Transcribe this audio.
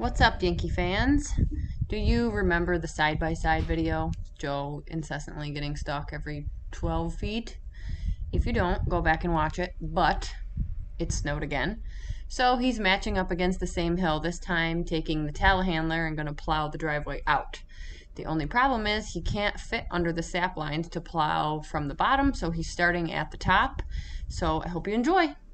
What's up, Yankee fans? Do you remember the side-by-side video? Joe incessantly getting stuck every 12 feet? If you don't, go back and watch it, but it snowed again. So he's matching up against the same hill, this time taking the telehandler and going to plow the driveway out. The only problem is he can't fit under the sap lines to plow from the bottom, so he's starting at the top. So I hope you enjoy.